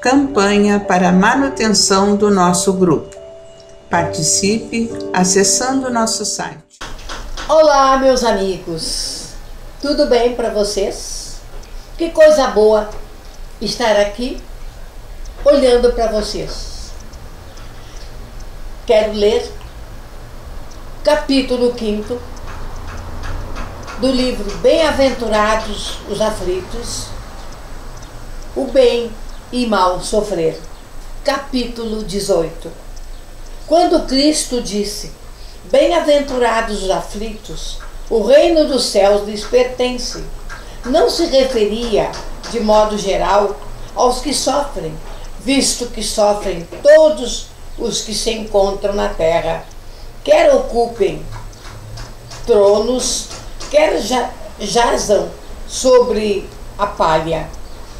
campanha para a manutenção do nosso grupo. Participe acessando o nosso site. Olá, meus amigos, tudo bem para vocês? Que coisa boa estar aqui olhando para vocês. Quero ler capítulo 5 do livro Bem-aventurados os aflitos, o bem e mal sofrer, capítulo 18. Quando Cristo disse: Bem-aventurados os aflitos, o reino dos céus lhes pertence, não se referia, de modo geral, aos que sofrem, visto que sofrem todos os que se encontram na terra, quer ocupem tronos, quer jazam sobre a palha.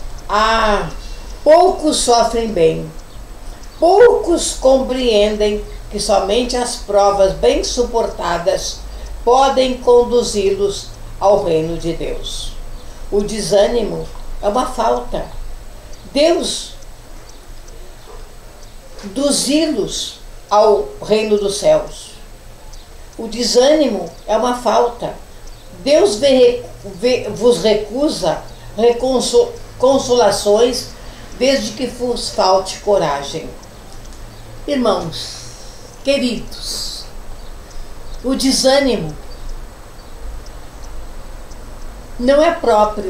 Poucos sofrem bem, poucos compreendem que somente as provas bem suportadas podem conduzi-los ao reino de Deus. O desânimo é uma falta. Deus conduzi-los ao reino dos céus. O desânimo é uma falta. Deus vos recusa consolações desde que vos falte coragem. Irmãos, queridos, o desânimo não é próprio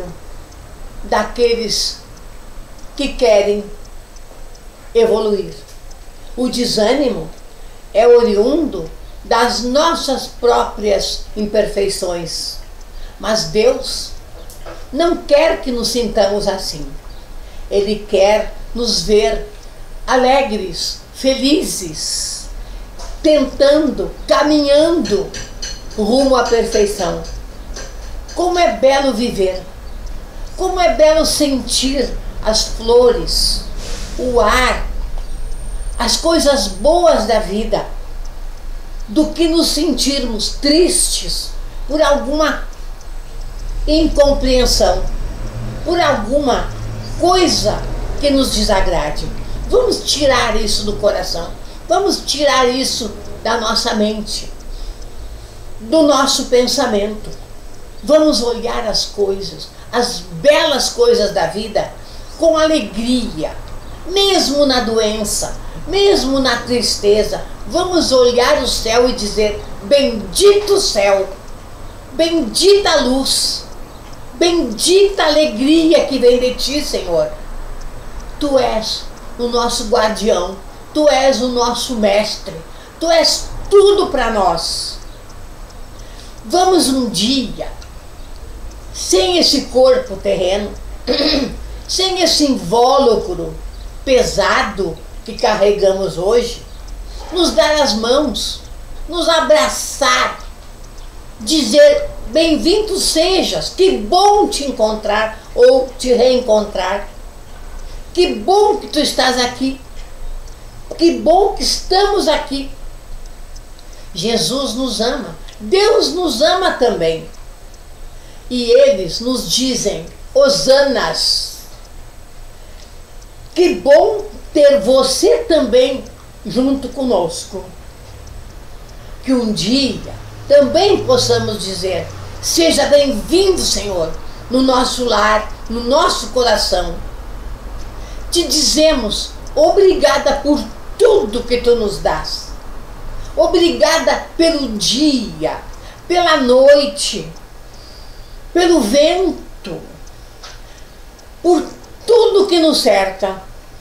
daqueles que querem evoluir. O desânimo é oriundo das nossas próprias imperfeições. Mas Deus não quer que nos sintamos assim. Ele quer nos ver alegres, felizes, tentando, caminhando rumo à perfeição. Como é belo viver, como é belo sentir as flores, o ar, as coisas boas da vida, do que nos sentirmos tristes por alguma incompreensão, por alguma coisa que nos desagrade. Vamos tirar isso do coração, vamos tirar isso da nossa mente, do nosso pensamento. Vamos olhar as coisas, as belas coisas da vida, com alegria, mesmo na doença, mesmo na tristeza. Vamos olhar o céu e dizer: bendito céu, bendita luz, bendita alegria que vem de ti, Senhor. Tu és o nosso guardião, tu és o nosso mestre, tu és tudo para nós. Vamos um dia, sem esse corpo terreno, sem esse invólucro pesado que carregamos hoje, nos dar as mãos, nos abraçar, dizer: bem-vindo sejas, que bom te encontrar ou te reencontrar, que bom que tu estás aqui, que bom que estamos aqui. Jesus nos ama, Deus nos ama também, e eles nos dizem: hosanas. Que bom ter você também junto conosco. Que um dia também possamos dizer: seja bem-vindo, Senhor, no nosso lar, no nosso coração. Te dizemos: obrigada por tudo que tu nos dás. Obrigada pelo dia, pela noite, pelo vento, por tudo que nos cerca.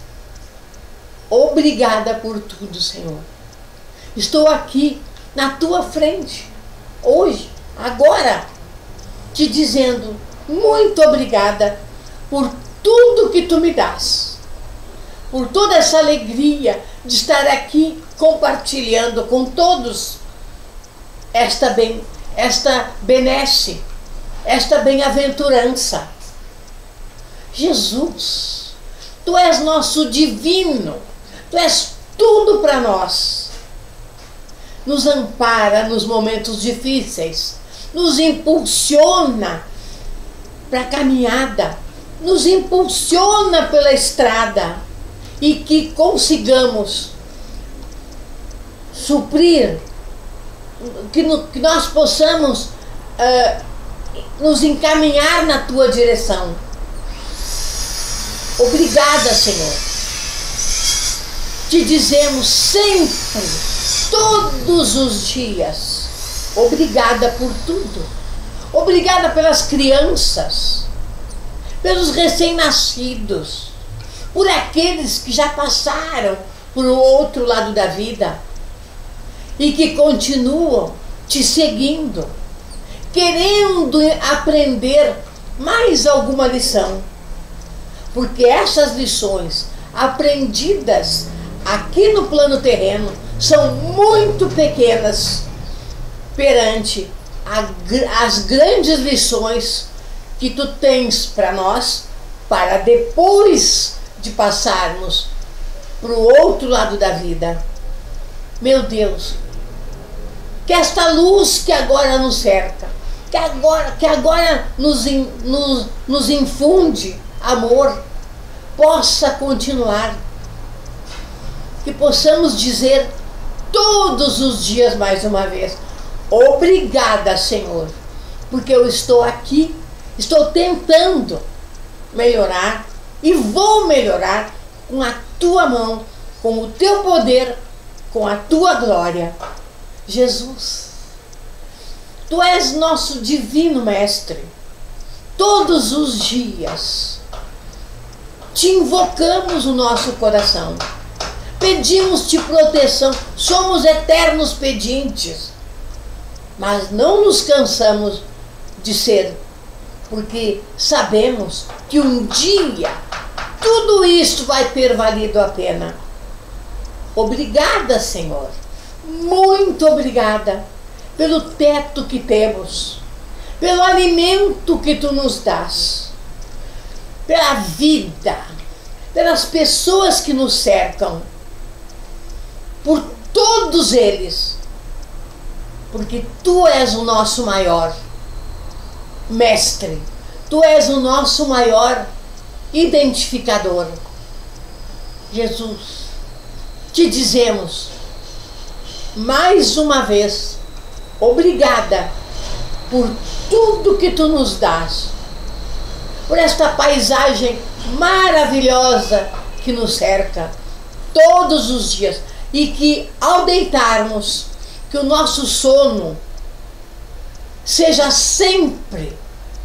Obrigada por tudo, Senhor. Estou aqui na tua frente, hoje, agora, te dizendo muito obrigada por tudo que tu me dás, por toda essa alegria de estar aqui compartilhando com todos esta benesse, esta bem-aventurança. Jesus, tu és nosso divino, tu és tudo para nós. Nos ampara nos momentos difíceis, nos impulsiona para a caminhada, nos impulsiona pela estrada. e que consigamos suprir, que nós possamos nos encaminhar na tua direção. Obrigada, Senhor. Te dizemos sempre, todos os dias, obrigada por tudo. Obrigada pelas crianças, pelos recém-nascidos, por aqueles que já passaram por outro lado da vida e que continuam te seguindo, querendo aprender mais alguma lição. Porque essas lições aprendidas aqui no plano terreno são muito pequenas perante as grandes lições que tu tens para nós, para depois de passarmos para o outro lado da vida. Meu Deus, que esta luz que agora nos cerca, que agora nos infunde amor, possa continuar. Que possamos dizer todos os dias mais uma vez: obrigada, Senhor, porque eu estou aqui, estou tentando melhorar e vou melhorar com a tua mão, com o teu poder, com a tua glória. Jesus, tu és nosso divino mestre. Todos os dias te invocamos no nosso coração, pedimos-te proteção, somos eternos pedintes, mas não nos cansamos de ser, porque sabemos que um dia tudo isto vai ter valido a pena. Obrigada, Senhor, muito obrigada pelo teto que temos, pelo alimento que tu nos dás, pela vida, pelas pessoas que nos cercam, por todos eles, porque tu és o nosso maior mestre, tu és o nosso maior identificador. Jesus, te dizemos mais uma vez, obrigada por tudo que tu nos dás, por esta paisagem maravilhosa que nos cerca todos os dias, e que ao deitarmos, que o nosso sono seja sempre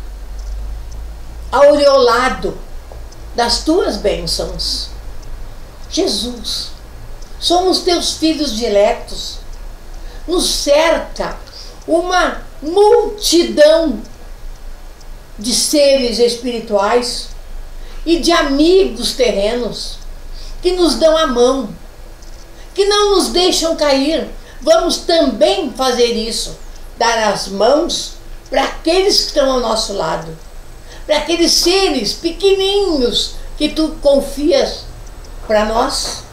aureolado das tuas bênçãos. Jesus, somos teus filhos diletos, nos cerca uma multidão de seres espirituais e de amigos terrenos que nos dão a mão, que não nos deixam cair. Vamos também fazer isso, dar as mãos para aqueles que estão ao nosso lado, para aqueles seres pequenininhos que tu confias para nós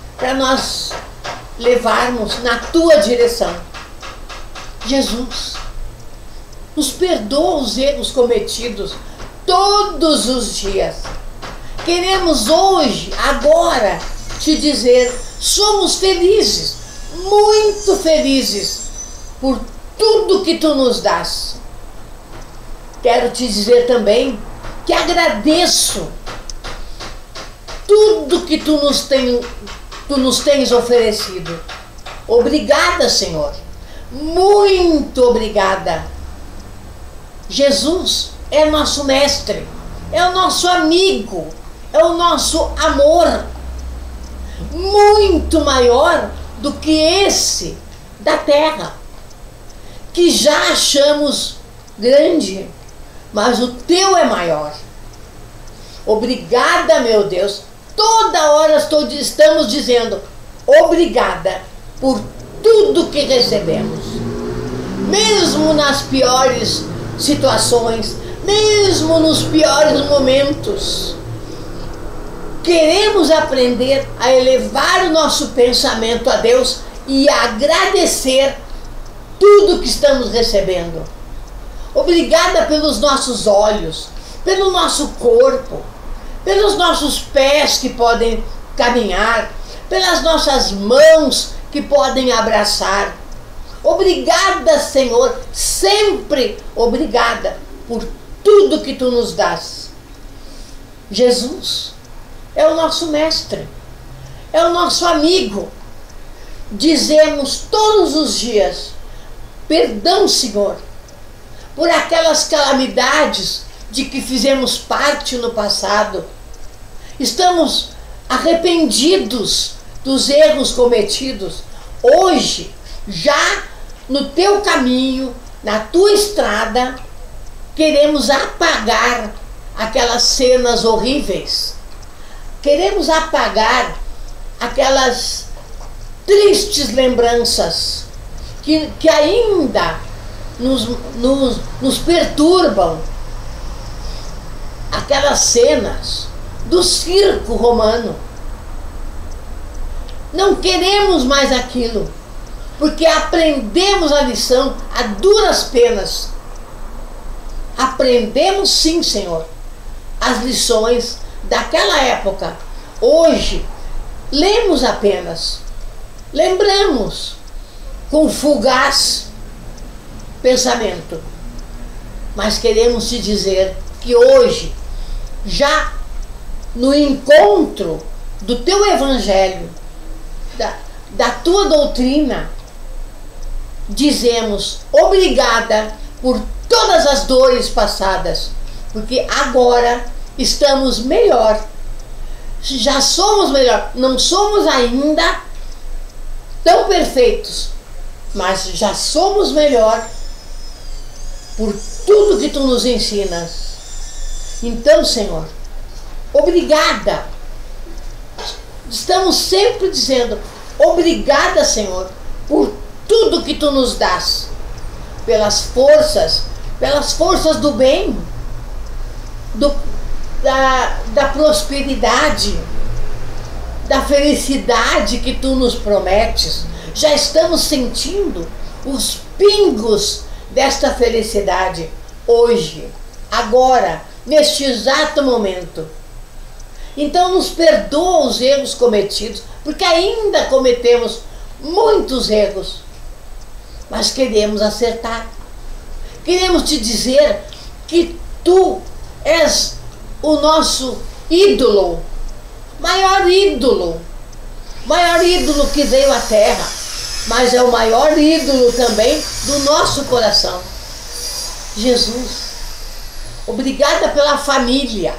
levarmos na tua direção. Jesus, nos perdoa os erros cometidos todos os dias. Queremos hoje, agora, te dizer, somos felizes, muito felizes por tudo que tu nos dás. Quero te dizer também que agradeço tudo que tu nos tens oferecido. Obrigada, Senhor, muito obrigada. Jesus é nosso mestre, é o nosso amigo, é o nosso amor, muito maior do que esse da terra, que já achamos grande, mas o teu é maior. Obrigada, meu Deus, toda hora estamos dizendo obrigada por tudo que recebemos, mesmo nas piores situações, mesmo nos piores momentos. Queremos aprender a elevar o nosso pensamento a Deus e agradecer tudo que estamos recebendo. Obrigada pelos nossos olhos, pelo nosso corpo, pelos nossos pés que podem caminhar, pelas nossas mãos que podem abraçar. Obrigada, Senhor, sempre obrigada por tudo que tu nos dás. Jesus é o nosso mestre, é o nosso amigo. Dizemos todos os dias: perdão, Senhor, por aquelas calamidades de que fizemos parte no passado. Estamos arrependidos dos erros cometidos. Hoje, já no teu caminho, na tua estrada, queremos apagar aquelas cenas horríveis. Queremos apagar aquelas tristes lembranças que ainda nos perturbam. Aquelas cenas do circo romano. Não queremos mais aquilo, porque aprendemos a lição a duras penas. Aprendemos sim, Senhor, as lições daquela época. Hoje, lemos apenas, lembramos com fugaz pensamento. Mas queremos te dizer que hoje, já no encontro do teu evangelho, da tua doutrina, dizemos obrigada por todas as dores passadas, porque agora estamos melhor. Já somos melhor. Não somos ainda tão perfeitos, mas já somos melhor por tudo que tu nos ensinas. Então, Senhor, obrigada. Estamos sempre dizendo obrigada, Senhor, por tudo que tu nos dás, pelas forças do bem, da prosperidade, da felicidade que tu nos prometes. Já estamos sentindo os pingos desta felicidade hoje, agora, neste exato momento. Então nos perdoa os erros cometidos, porque ainda cometemos muitos erros, mas queremos acertar. Queremos te dizer que tu és o nosso ídolo, maior ídolo que veio à terra, mas é o maior ídolo também do nosso coração. Jesus, obrigada pela família.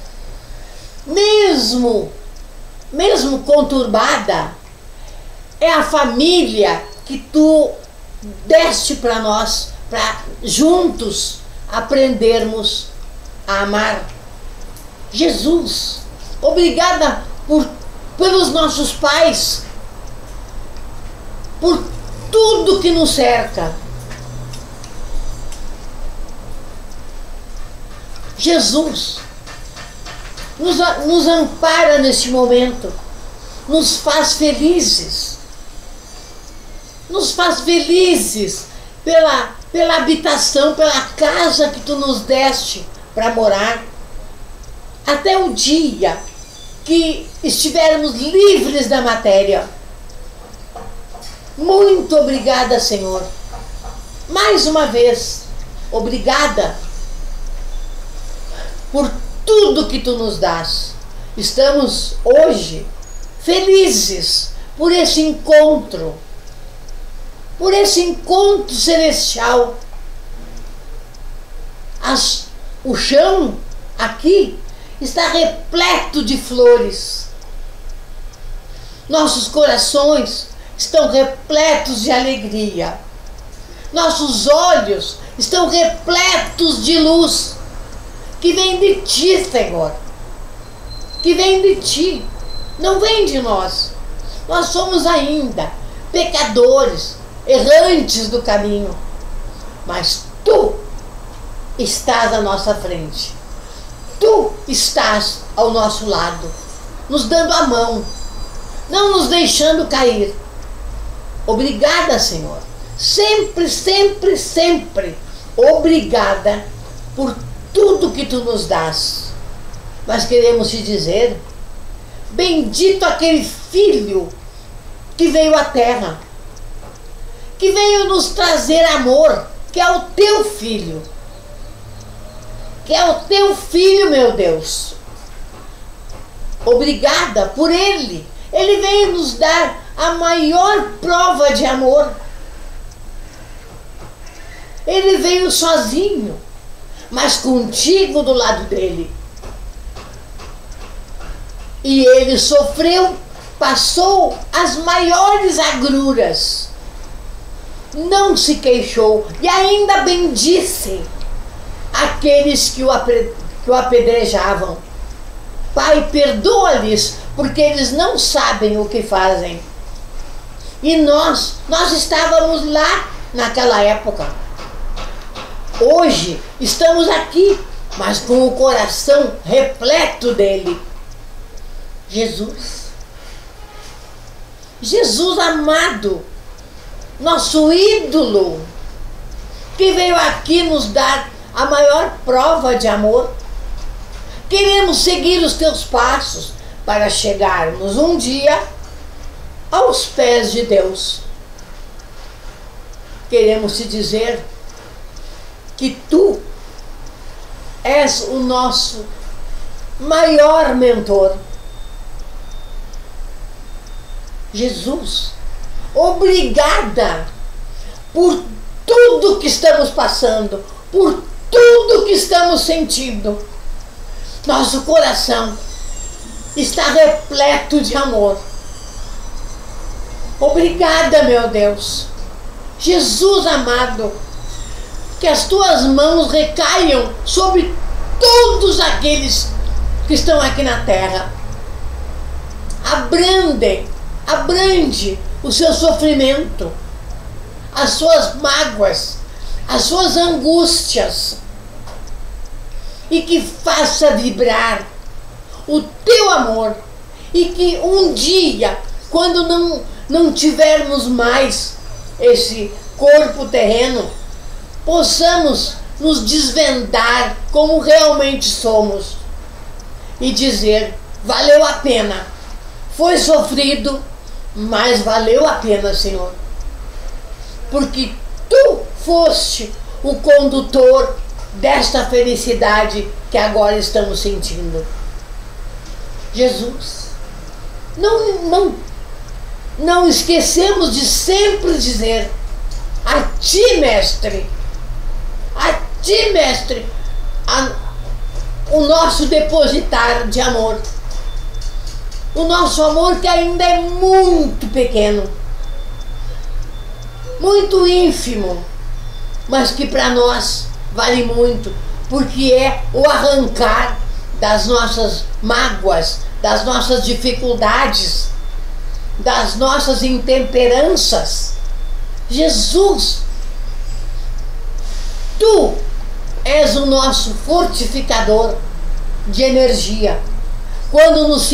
Mesmo conturbada, é a família que tu deste para nós, para juntos aprendermos a amar. Jesus, obrigada pelos nossos pais, por tudo que nos cerca. Jesus, nos ampara neste momento, nos faz felizes pela habitação, pela casa que tu nos deste para morar, até o dia que estivermos livres da matéria. Muito obrigada, Senhor. Mais uma vez, obrigada por tudo que tu nos dás. Estamos hoje felizes por esse encontro celestial. O chão aqui está repleto de flores. Nossos corações estão repletos de alegria. Nossos olhos estão repletos de luz que vem de ti, Senhor. Que vem de ti, não vem de nós. Nós somos ainda pecadores, errantes do caminho, mas tu estás à nossa frente. Tu estás ao nosso lado, nos dando a mão, não nos deixando cair. Obrigada, Senhor. Sempre, sempre, sempre obrigada por tudo que tu nos dás. Mas queremos te dizer bendito aquele filho que veio à terra, que veio nos trazer amor, que é o teu filho. Que é o teu filho, meu Deus. Obrigada por ele. Ele veio nos dar a maior prova de amor. Ele veio sozinho, mas contigo do lado dele. E ele sofreu, passou as maiores agruras. Não se queixou e ainda bendisse aqueles que o apedrejavam. Pai, perdoa-lhes, porque eles não sabem o que fazem. E nós estávamos lá naquela época. Hoje estamos aqui, mas com o coração repleto dele. Jesus amado, nosso ídolo, que veio aqui nos dar a maior prova de amor. Queremos seguir os teus passos para chegarmos um dia aos pés de Deus. Queremos te dizer que tu és o nosso maior mentor. Jesus, obrigada por tudo que estamos passando, por tudo que estamos sentindo. Nosso coração está repleto de amor. Obrigada, meu Deus. Jesus amado, que as tuas mãos recaiam sobre todos aqueles que estão aqui na terra. Abrande o seu sofrimento, as suas mágoas, as suas angústias, e que faça vibrar o teu amor, e que um dia, quando não tivermos mais esse corpo terreno, possamos nos desvendar como realmente somos e dizer: valeu a pena, foi sofrido, mas valeu a pena, Senhor, porque tu foste o condutor desta felicidade que agora estamos sentindo. Jesus, não esquecemos de sempre dizer: a ti, mestre, o nosso depositário de amor, o nosso amor que ainda é muito pequeno, muito ínfimo, mas que para nós vale muito, porque é o arrancar das nossas mágoas, das nossas dificuldades, das nossas intemperanças. Jesus, tu és o nosso fortificador de energia. Quando nos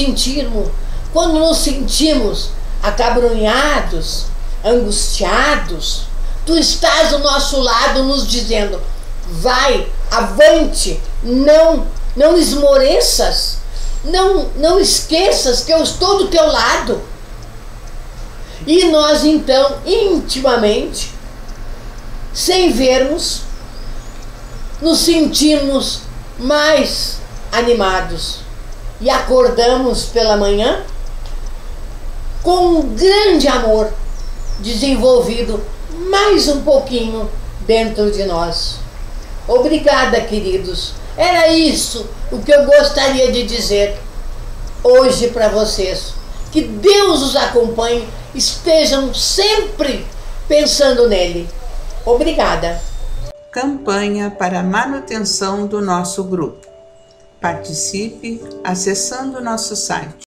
sentimos acabrunhados, angustiados, tu estás ao nosso lado nos dizendo: vai, avante, não esmoreças, não esqueças que eu estou do teu lado. E nós então, intimamente, sem vermos, nos sentimos mais animados e acordamos pela manhã com um grande amor desenvolvido mais um pouquinho dentro de nós. Obrigada, queridos. Era isso o que eu gostaria de dizer hoje para vocês. Que Deus os acompanhe, estejam sempre pensando nele. Obrigada. Campanha para a manutenção do nosso grupo. Participe acessando nosso site